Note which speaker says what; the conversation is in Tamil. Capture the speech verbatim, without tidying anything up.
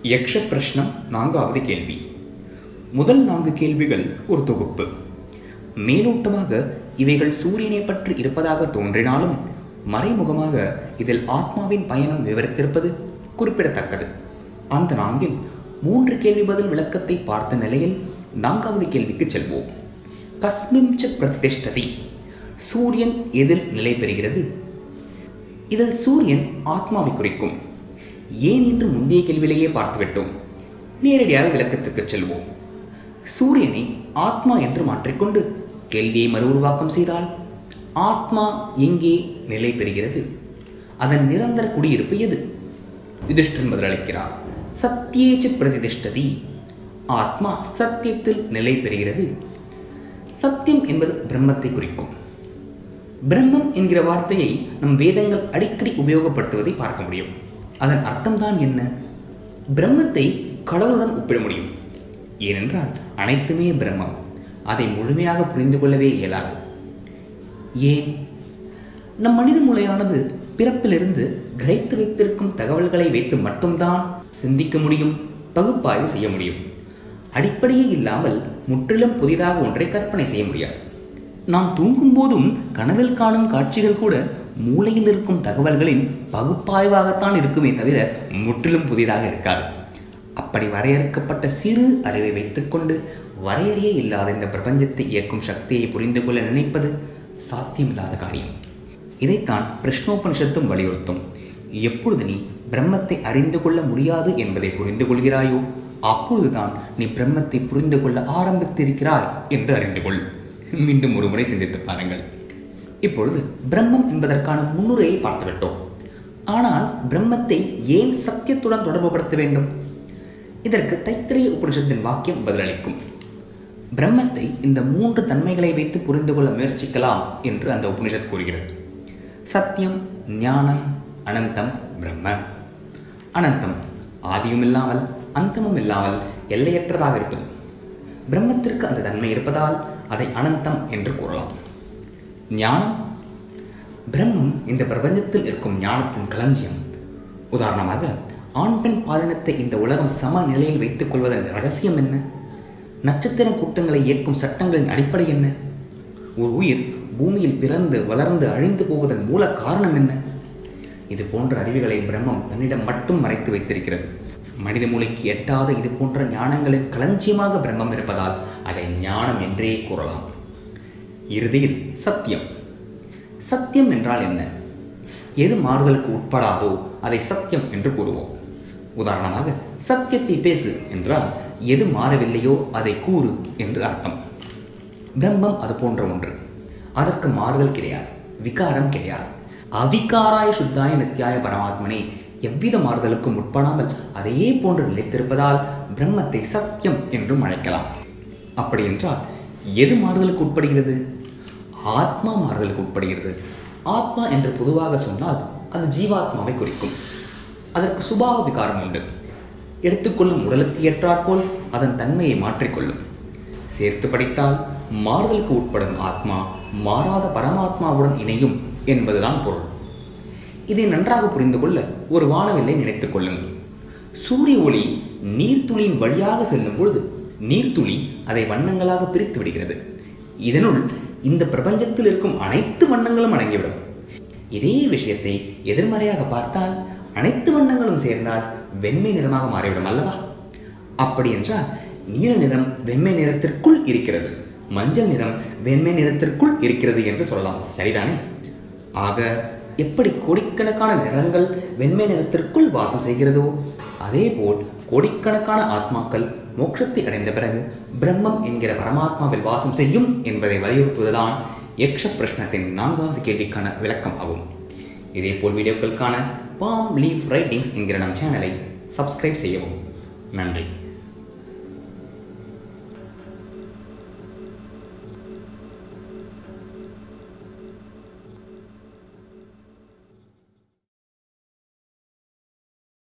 Speaker 1: யக்ஷ பிரஷ்னம் நான்காவது கேள்வி. முதல் நான்கு கேள்விகள் ஒரு தொகுப்பு. மேலோட்டமாக இவைகள் சூரியனை பற்றி இருப்பதாக தோன்றினாலும் மறைமுகமாக இதில் ஆத்மாவின் பயணம் விவரித்திருப்பது குறிப்பிடத்தக்கது. அந்த நான்கில் மூன்று கேள்வி பதில் விளக்கத்தை பார்த்த நிலையில் நான்காவது கேள்விக்கு செல்வோம். கஸ்மிஞ்ச பிரதிஷ்டதி, சூரியன் எதில் நிலை பெறுகிறது? இதில் சூரியன் ஆத்மாவை குறிக்கும். ஏன் என்று முந்தைய கேள்வியிலேயே பார்த்துவிட்டோம். நேரடியாக விளக்கத்திற்கு செல்வோம். சூரியனை ஆத்மா என்று மாற்றிக்கொண்டு கேள்வியை மறு உருவாக்கம் செய்தால் ஆத்மா எங்கே நிலை பெறுகிறது? அதன் நிரந்தர குடியிருப்பு எது? யுதிஷ்டிரன் பதிலளிக்கிறார். சத்தியேச்ச பிரதிஷ்டதி, ஆத்மா சத்தியத்தில் நிலை பெறுகிறது. சத்தியம் என்பது பிரம்மத்தை குறிக்கும். பிரம்மம் என்கிற வார்த்தையை நம் வேதங்கள் அடிக்கடி உபயோகப்படுத்துவதை பார்க்க முடியும். அதன் அர்த்தம்தான் என்ன? பிரம்மத்தை கடவுளுடன் ஒப்பிட முடியும். ஏனென்றால் அனைத்துமே பிரம்மம். அதை முழுமையாக புரிந்து கொள்ளவே இயலாது. ஏன்? நம் மனித மூளையானது பிறப்பிலிருந்து கிரகித்து வைத்திருக்கும் தகவல்களை வைத்து மட்டும்தான் சிந்திக்க முடியும், பகுப்பாய்வு செய்ய முடியும். அடிப்படையே இல்லாமல் முற்றிலும் புதிதாக ஒன்றை கற்பனை செய்ய முடியாது. நாம் தூங்கும் போதும் கனவில் காணும் காட்சிகள் கூட மூளையில் இருக்கும் தகவல்களின் பகுப்பாய்வாகத்தான் இருக்குமே தவிர முற்றிலும் புதிதாக இருக்காது. அப்படி வரையறுக்கப்பட்ட சிறு அறிவை வைத்துக்கொண்டு வரையறையே இல்லாத இந்த பிரபஞ்சத்தை இயக்கும் சக்தியை புரிந்து கொள்ள நினைப்பது சாத்தியமில்லாத காரியம். இதைத்தான் பிரஷ்னோபனிஷத்தும் வலியுறுத்தும். எப்பொழுது நீ பிரம்மத்தை அறிந்து கொள்ள முடியாது என்பதை புரிந்து கொள்கிறாயோ அப்பொழுதுதான் நீ பிரம்மத்தை புரிந்து கொள்ள ஆரம்பித்திருக்கிறாய் என்று அறிந்து கொள். மீண்டும் ஒரு முறை சிந்தித்து பாருங்கள். இப்பொழுது பிரம்மம் என்பதற்கான முன்னுரையை பார்த்துவிட்டோம். ஆனால் பிரம்மத்தை ஏன் சத்தியத்துடன் தொடர்புபடுத்த வேண்டும்? இதற்கு தைத்திரிய உபனிஷத்தின் வாக்கியம் பதிலளிக்கும். பிரம்மத்தை இந்த மூன்று தன்மைகளை வைத்து புரிந்து கொள்ள முயற்சிக்கலாம் என்று அந்த உபனிஷத் கூறுகிறது. சத்தியம், ஞானம், அனந்தம் பிரம்ம. அனந்தம் ஆதியும் இல்லாமல் அந்தமும் இல்லாமல் எல்லையற்றதாக இருப்பது. பிரம்மத்திற்கு அந்த தன்மை இருப்பதால் அதை அனந்தம் என்று கூறலாம். ஞானம், பிரம்மம் இந்த பிரபஞ்சத்தில் இருக்கும் ஞானத்தின் களஞ்சியம். உதாரணமாக, ஆண் பெண் பாலினத்தை இந்த உலகம் சம நிலையில் வைத்துக் கொள்வதன் ரகசியம் என்ன? நட்சத்திர கூட்டங்களை இயக்கும் சட்டங்களின் அடிப்படை என்ன? ஒரு உயிர் பூமியில் பிறந்து வளர்ந்து அழிந்து போவதன் மூல காரணம் என்ன? இது போன்ற அறிவுகளை பிரம்மம் தன்னிடம் மட்டும் மறைத்து வைத்திருக்கிறது. மனித மூளைக்கு எட்டாத இது போன்ற ஞானங்களின் களஞ்சியமாக பிரம்மம் இருப்பதால் அதை ஞானம் என்றே கூறலாம். இறுதியில் சத்தியம். சத்தியம் என்றால் என்ன? எது மாறுதலுக்கு உட்படாதோ அதை சத்தியம் என்று கூறுவோம். உதாரணமாக, சத்தியத்தை பேசு என்றால் எது மாறவில்லையோ அதை கூறு என்று அர்த்தம். பிரம்மம் அது போன்ற ஒன்று. அதற்கு மாறுதல் கிடையாது, விகாரம் கிடையாது. அவிகாராய சுத்தாய நித்யாய பரமாத்மனே எவ்வித மாறுதலுக்கும் உட்படாமல் அதையே போன்று நிலைத்திருப்பதால் பிரம்மத்தை சத்தியம் என்றும் அழைக்கலாம். அப்படி என்றால் எது மாறுதலுக்கு உட்படுகிறது? ஆத்மா மாறுதலுக்கு உட்படுகிறது. ஆத்மா என்று பொதுவாக சொன்னால் அது ஜீவாத்மாவை குறிக்கும். அதற்கு சுபாவ விகாரம் உண்டு. எடுத்துக்கொள்ளும் உடலுக்கு ஏற்றாற்போல் அதன் தன்மையை மாற்றிக்கொள்ளும். சேர்த்து படித்தால் மாறுதலுக்கு உட்படும் ஆத்மா மாறாத பரமாத்மாவுடன் இணையும் என்பதுதான் பொருள். இதை நன்றாக புரிந்து கொள்ள ஒரு வானவில்லை நினைத்துக் கொள்ளுங்கள். சூரிய ஒளி நீர்த்துளியின் வழியாக செல்லும் பொழுது நீர்த்துளி அதை வண்ணங்களாக பிரித்து விடுகிறது. இதனுள் இந்த பிரபஞ்சத்தில் இருக்கும் அனைத்து வண்ணங்களும் அடங்கிவிடும். இதே விஷயத்தை எதிர்மறையாக பார்த்தால் அனைத்து வண்ணங்களும் சேர்ந்தால் வெண்மை நிறமாக மாறிவிடும் அல்லவா? அப்படி என்றால் நீல நிறம் வெண்மை நிறத்திற்குள் இருக்கிறது, மஞ்சள் நிறம் வெண்மை நிறத்திற்குள் இருக்கிறது என்று சொல்லலாம். சரிதானே? ஆக எப்படி கோடிக்கணக்கான நிறங்கள் வெண்மை நிறத்திற்குள் வாசம் செய்கிறதோ அதே போல் கோடிக்கணக்கான ஆத்மாக்கள் மோட்சத்தை அடைந்த பிறகு பிரம்மம் என்கிற பரமாத்மாவில் வாசம் செய்யும் என்பதை வலியுறுத்துவதுதான் யக்ஷ பிரஷ்னத்தின் நான்காவது கேள்விக்கான விளக்கம் ஆகும். இதே போல் வீடியோக்களுக்கான பாம் லீஃப் ரைட்டிங்ஸ் என்கிற நம் சேனலை சப்ஸ்கிரைப் செய்யவும். நன்றி.